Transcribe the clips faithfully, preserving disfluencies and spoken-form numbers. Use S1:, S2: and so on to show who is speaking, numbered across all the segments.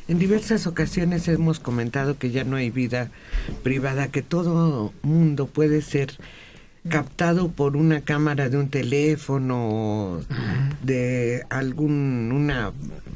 S1: En diversas ocasiones hemos comentado que ya no hay vida privada, que todo mundo puede ser captado por una cámara de un teléfono, de algún una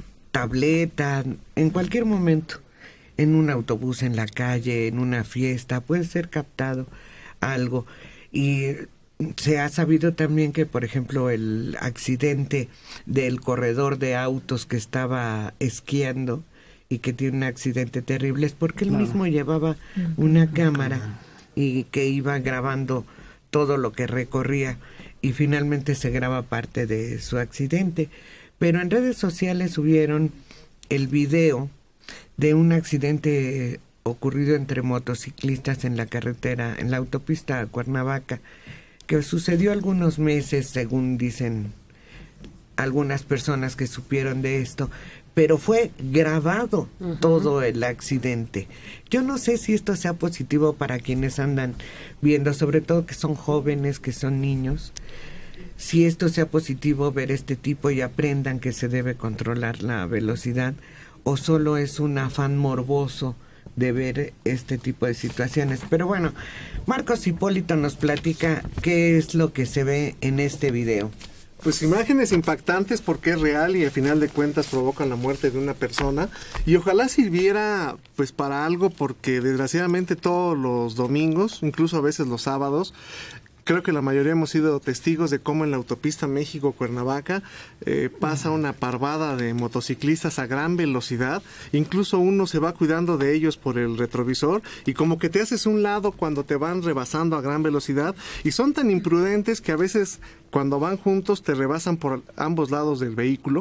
S1: tableta, en cualquier momento, en un autobús, en la calle, en una fiesta, puede ser captado algo. Y se ha sabido también que, por ejemplo, el accidente del corredor de autos que estaba esquiando y que tiene un accidente terrible es porque él mismo llevaba una cámara y que iba grabando todo lo que recorría y finalmente se graba parte de su accidente. Pero en redes sociales subieron el video de un accidente ocurrido entre motociclistas en la carretera, en la autopista Cuernavaca, que sucedió algunos meses, según dicen algunas personas que supieron de esto, pero fue grabado uh-huh. todo el accidente. Yo no sé si esto sea positivo para quienes andan viendo, sobre todo que son jóvenes, que son niños, si esto sea positivo ver este tipo y aprendan que se debe controlar la velocidad, o solo es un afán morboso de ver este tipo de situaciones. Pero bueno, Marcos Hipólito nos platica qué es lo que se ve en este video.
S2: Pues imágenes impactantes porque es real y al final de cuentas provocan la muerte de una persona y ojalá sirviera pues para algo, porque desgraciadamente todos los domingos, incluso a veces los sábados, creo que la mayoría hemos sido testigos de cómo en la autopista México-Cuernavaca eh, pasa una parvada de motociclistas a gran velocidad. Incluso uno se va cuidando de ellos por el retrovisor y como que te haces un lado cuando te van rebasando a gran velocidad. Y son tan imprudentes que a veces cuando van juntos te rebasan por ambos lados del vehículo.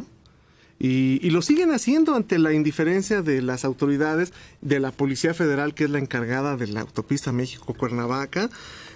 S2: Y, y lo siguen haciendo ante la indiferencia de las autoridades, de la Policía Federal, que es la encargada de la autopista México-Cuernavaca.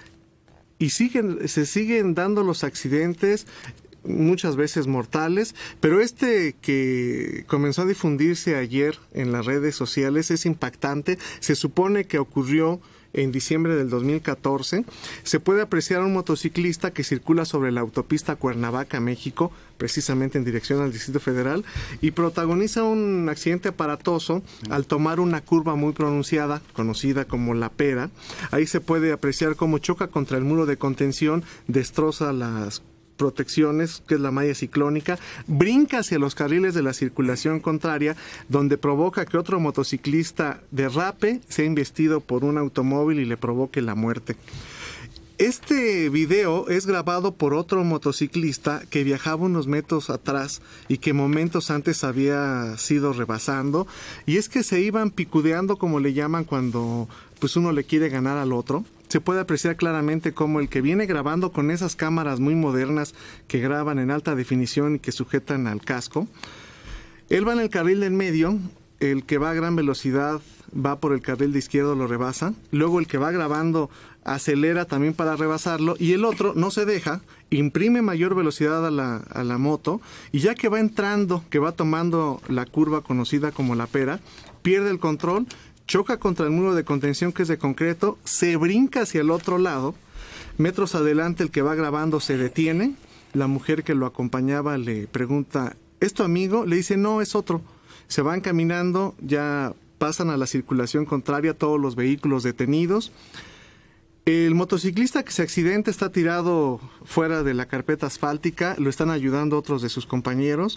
S2: Y siguen, se siguen dando los accidentes, muchas veces mortales, pero este que comenzó a difundirse ayer en las redes sociales es impactante. Se supone que ocurrió en diciembre del dos mil catorce. Se puede apreciar a un motociclista que circula sobre la autopista Cuernavaca, México, precisamente en dirección al Distrito Federal, y protagoniza un accidente aparatoso al tomar una curva muy pronunciada, conocida como La Pera. Ahí se puede apreciar cómo choca contra el muro de contención, destroza las protecciones, que es la malla ciclónica, brinca hacia los carriles de la circulación contraria, donde provoca que otro motociclista derrape, sea embestido por un automóvil y le provoque la muerte. Este video es grabado por otro motociclista que viajaba unos metros atrás y que momentos antes había sido rebasando, y es que se iban picudeando, como le llaman cuando pues uno le quiere ganar al otro. Se puede apreciar claramente cómo el que viene grabando con esas cámaras muy modernas que graban en alta definición y que sujetan al casco, él va en el carril del medio, el que va a gran velocidad va por el carril de izquierdo, lo rebasa, luego el que va grabando acelera también para rebasarlo y el otro no se deja, imprime mayor velocidad a la, a la moto, y ya que va entrando, que va tomando la curva conocida como La Pera, pierde el control, choca contra el muro de contención, que es de concreto, se brinca hacia el otro lado. Metros adelante el que va grabando se detiene, la mujer que lo acompañaba le pregunta, ¿es tu amigo? Le dice, no, es otro. Se van caminando, ya pasan a la circulación contraria, todos los vehículos detenidos. El motociclista que se accidenta está tirado fuera de la carpeta asfáltica, lo están ayudando otros de sus compañeros,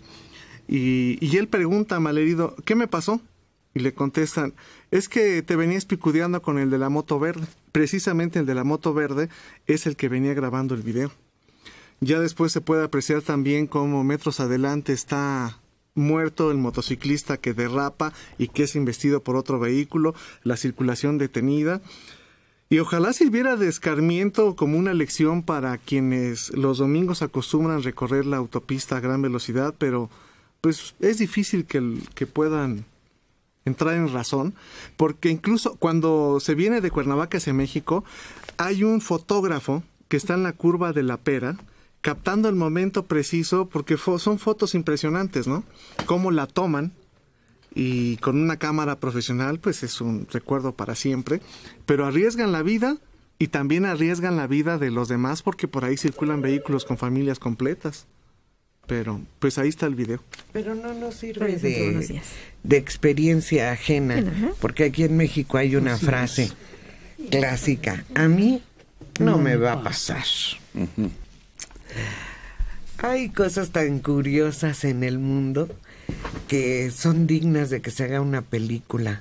S2: y, y él pregunta malherido, ¿qué me pasó? Y le contestan, es que te venías picudeando con el de la moto verde. Precisamente el de la moto verde es el que venía grabando el video. Ya después se puede apreciar también cómo metros adelante está muerto el motociclista que derrapa y que es embestido por otro vehículo, la circulación detenida. Y ojalá sirviera de escarmiento como una lección para quienes los domingos acostumbran recorrer la autopista a gran velocidad, pero pues es difícil que, que puedan entrar en razón, porque incluso cuando se viene de Cuernavaca hacia México, hay un fotógrafo que está en la curva de La Pera, captando el momento preciso, porque fo- son fotos impresionantes, ¿no? Cómo la toman, y con una cámara profesional, pues es un recuerdo para siempre, pero arriesgan la vida y también arriesgan la vida de los demás, porque por ahí circulan vehículos con familias completas. Pero pues ahí está el video.
S1: Pero no nos sirve de, de experiencia ajena, porque aquí en México hay una frase clásica: a mí no me va a pasar. Uh-huh. Hay cosas tan curiosas en el mundo que son dignas de que se haga una película.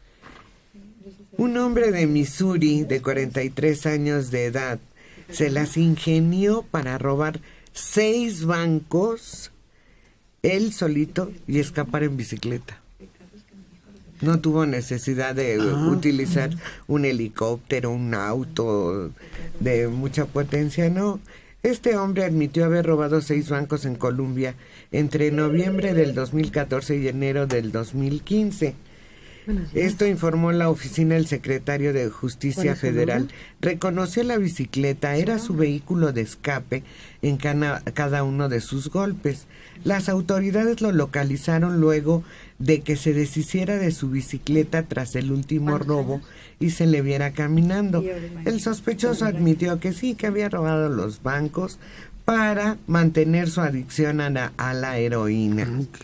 S1: Un hombre de Missouri de cuarenta y tres años de edad se las ingenió para robar seis bancos él solito y escapar en bicicleta. No tuvo necesidad de ah, utilizar un helicóptero, un auto de mucha potencia, no. Este hombre admitió haber robado seis bancos en Colombia entre noviembre del dos mil catorce y enero del dos mil quince. Esto informó la oficina del secretario de Justicia Federal. Reconoció la bicicleta, era su vehículo de escape en cana, cada uno de sus golpes. Las autoridades lo localizaron luego de que se deshiciera de su bicicleta tras el último robo y se le viera caminando. El sospechoso admitió que sí, que había robado los bancos para mantener su adicción a la, a la heroína.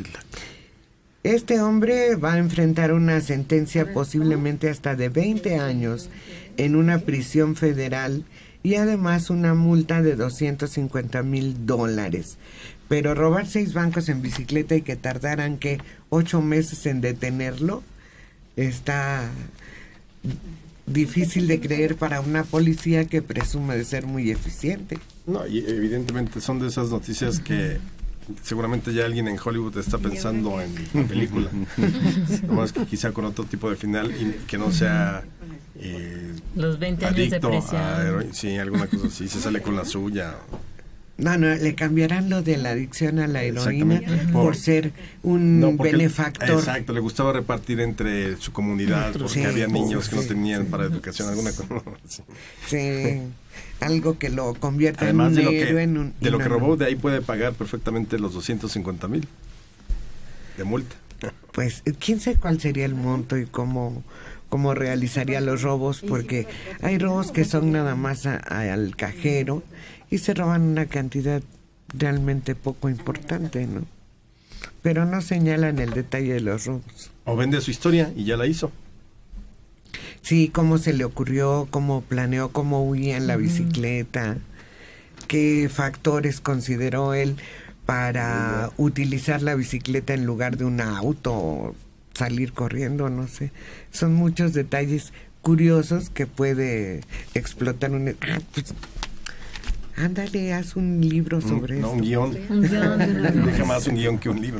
S1: Este hombre va a enfrentar una sentencia posiblemente hasta de veinte años en una prisión federal y además una multa de doscientos cincuenta mil dólares. Pero robar seis bancos en bicicleta y que tardaran que ocho meses en detenerlo está difícil de creer para una policía que presume de ser muy eficiente.
S3: No, y evidentemente son de esas noticias que seguramente ya alguien en Hollywood está pensando en la película. Nomás que quizá con otro tipo de final y que no sea eh,
S4: los veinte años de prisión.
S3: Sí, alguna cosa así, se sale con la suya.
S1: No, no, le cambiarán lo de la adicción a la heroína por, por ser un no, benefactor.
S3: Exacto, le gustaba repartir entre su comunidad porque sí, había niños sí, que no tenían sí, para educación, alguna cosa. Sí.
S1: sí. Algo que lo convierta
S3: Además
S1: en un
S3: de lo que,
S1: héroe. En un,
S3: de lo
S1: no,
S3: que robó, de ahí puede pagar perfectamente los doscientos cincuenta mil de multa.
S1: Pues, quién sabe cuál sería el monto y cómo, cómo realizaría los robos, porque hay robos que son nada más a, a, al cajero y se roban una cantidad realmente poco importante, ¿no? Pero no señalan el detalle de los robos.
S3: O vende su historia y ya la hizo.
S1: Sí, cómo se le ocurrió, cómo planeó, cómo huía en la bicicleta, qué factores consideró él para utilizar la bicicleta en lugar de un auto, salir corriendo, no sé. Son muchos detalles curiosos que puede explotar un... Ah, pues, ándale, haz un libro sobre
S3: no,
S1: esto.
S3: Un guión. Un guión. Deja más un guión que un libro.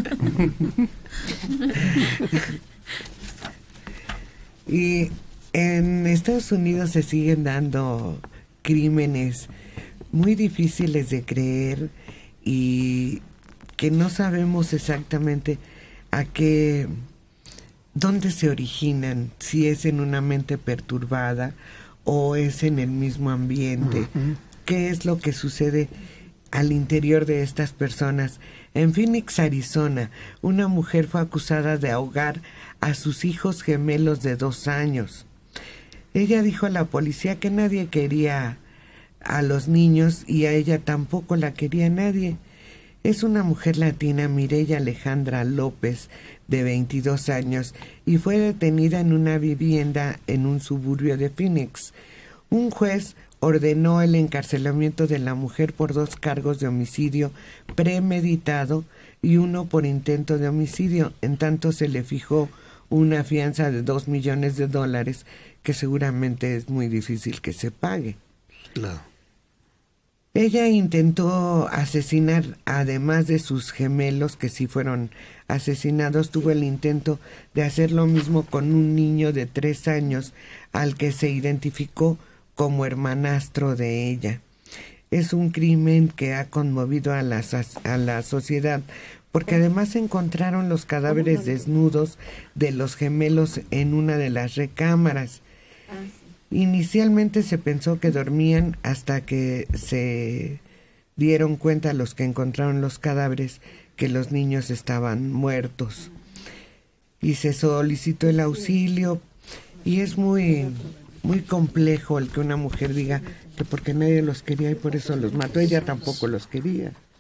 S1: Y en Estados Unidos se siguen dando crímenes muy difíciles de creer y que no sabemos exactamente a qué, dónde se originan, si es en una mente perturbada o es en el mismo ambiente. Uh-huh. ¿Qué es lo que sucede al interior de estas personas? En Phoenix, Arizona, una mujer fue acusada de ahogar a sus hijos gemelos de dos años. Ella dijo a la policía que nadie quería a los niños y a ella tampoco la quería nadie. Es una mujer latina, Mireya Alejandra López, de veintidós años, y fue detenida en una vivienda en un suburbio de Phoenix. Un juez ordenó el encarcelamiento de la mujer por dos cargos de homicidio premeditado y uno por intento de homicidio. En tanto se le fijó una fianza de dos millones de dólares que seguramente es muy difícil que se pague.
S2: Claro.
S1: Ella intentó asesinar, además de sus gemelos que sí fueron asesinados, tuvo el intento de hacer lo mismo con un niño de tres años al que se identificó como hermanastro de ella. Es un crimen que ha conmovido a la, a la sociedad, porque además encontraron los cadáveres desnudos de los gemelos en una de las recámaras. Inicialmente se pensó que dormían hasta que se dieron cuenta los que encontraron los cadáveres que los niños estaban muertos. Y se solicitó el auxilio y es muy... muy complejo el que una mujer diga que porque nadie los quería y por eso los mató. Ella tampoco los quería.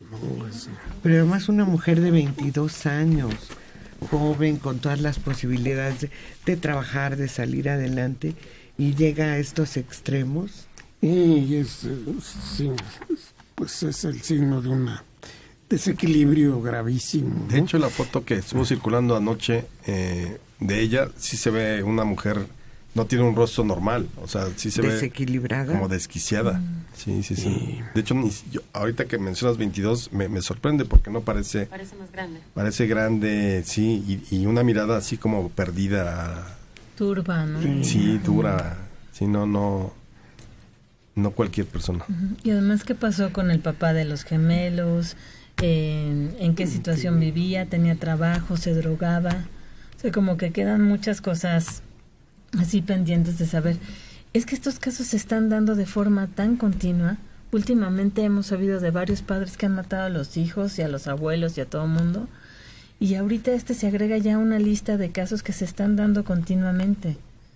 S5: No, es...
S1: Pero además una mujer de veintidós años, joven, con todas las posibilidades de, de trabajar, de salir adelante, y llega a estos extremos.
S5: Y es, sí, pues es el signo de un desequilibrio gravísimo, ¿no?
S3: De hecho, la foto que estuvo circulando anoche eh, de ella, sí se ve una mujer, no tiene un rostro normal, o sea, sí se
S1: desequilibrada,
S3: ve como desquiciada. Mm. Sí, sí, sí. Y... De hecho, ni, yo, ahorita que mencionas veintidós, me, me sorprende porque no parece...
S4: Parece más grande.
S3: Parece grande, sí, y, y una mirada así como perdida.
S4: Turba, ¿no?
S3: Sí, sí, dura. Sí, no, no... No cualquier persona.
S4: Uh-huh. Y además, ¿qué pasó con el papá de los gemelos? ¿En, en qué situación vivía? ¿Tenía trabajo? ¿Se drogaba? O sea, como que quedan muchas cosas así pendientes de saber. Es que estos casos se están dando de forma tan continua. Últimamente hemos sabido de varios padres que han matado a los hijos y a los abuelos y a todo el mundo. Y ahorita este se agrega ya a una lista de casos que se están dando continuamente.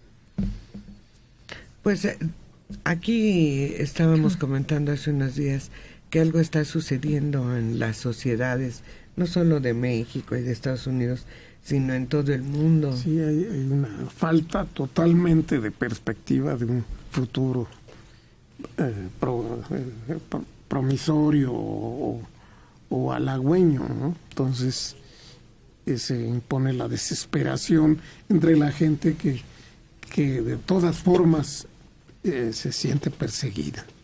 S1: Pues... Eh, aquí estábamos comentando hace unos días que algo está sucediendo en las sociedades, no solo de México y de Estados Unidos, sino en todo el mundo.
S5: Sí, hay, hay una falta totalmente de perspectiva de un futuro eh, pro, eh, pro, promisorio o, o halagüeño, ¿no? Entonces eh, se impone la desesperación entre la gente que, que de todas formas Eh, se siente perseguida.